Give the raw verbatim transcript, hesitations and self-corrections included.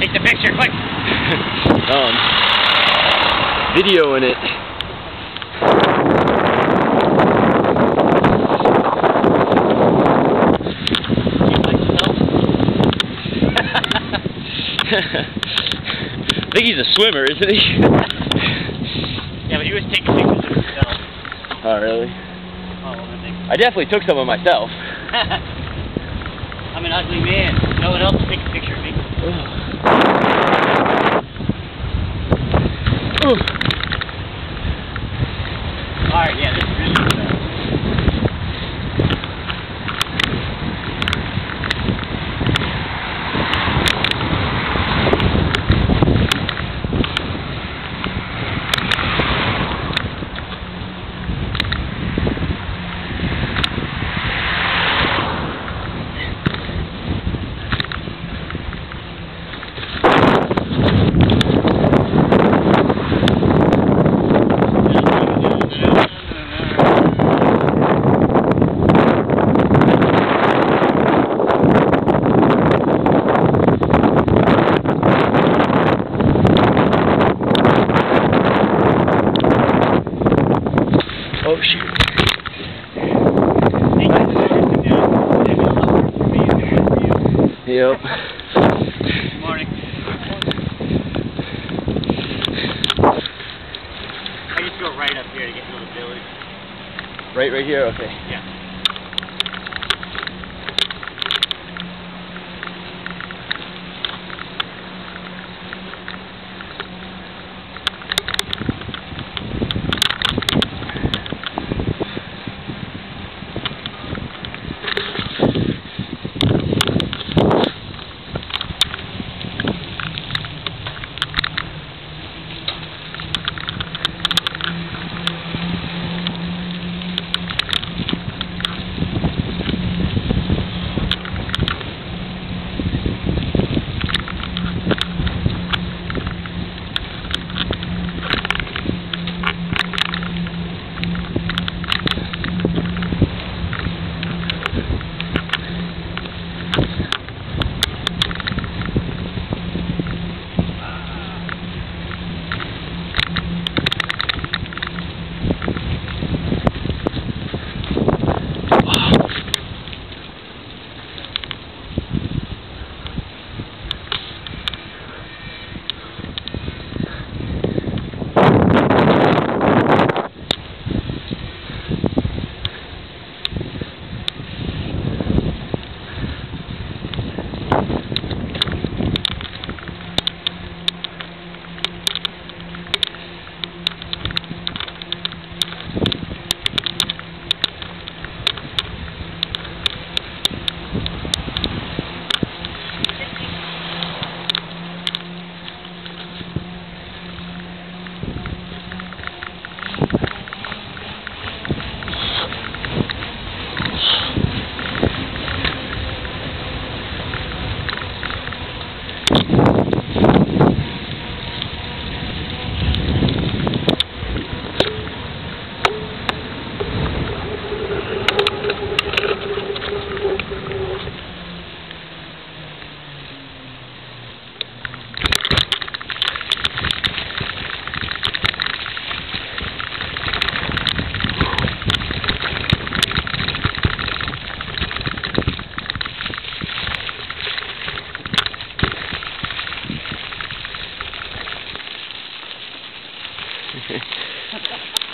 Take the picture, quick! um, videoing it. I think he's a swimmer, isn't he? Yeah, but he was taking pictures of himself. Oh, really? Oh, well, I think. I definitely took some of myself. I'm an ugly man. No one else will take a picture of me. Alright, yeah, this is really good. Oh shoot. Yep. Good morning. I just go right up here to get to the village. Right, right here? Okay. Yeah. Okay.